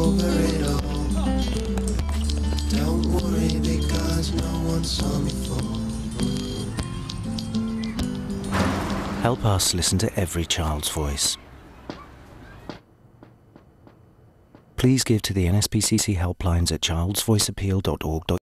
over it all. Don't worry because no one saw me fall. Help us listen to every child's voice. Please give to the NSPCC helplines at childsvoiceappeal.org.uk.